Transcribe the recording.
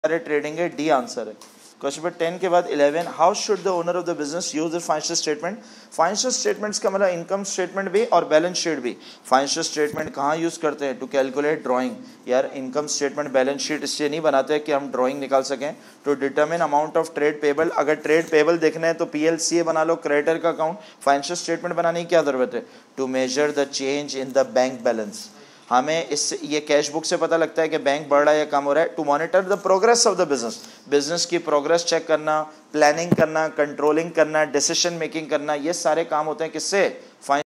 सारे ट्रेडिंग है, D answer है। क्वेश्चन नंबर 10 के बाद 11, how should the owner of the business use the financial statement. Financial statements का मतलब इनकम स्टेटमेंट भी और बैलेंस शीट भी। फाइनेंशियल स्टेटमेंट कहाँ यूज करते हैं? To calculate drawing. यार इनकम स्टेटमेंट बैलेंस शीट इसलिए नहीं बनाते हैं कि हम ड्राइंग निकाल सकें। To determine amount of trade payable, अगर ट्रेड पेबल देखना है तो PLCA बना लो, क्रेडिटर का अकाउंट। फाइनेंशियल स्टेटमेंट बनाने की क्या जरूरत है? To measure the change in the bank balance. हमें इससे ये कैश बुक से पता लगता है कि बैंक बढ़ रहा है या कम हो रहा है। To monitor the progress of the business, business की प्रोग्रेस चेक करना, प्लानिंग करना, कंट्रोलिंग करना, डिसीजन मेकिंग करना, ये सारे काम होते हैं किससे?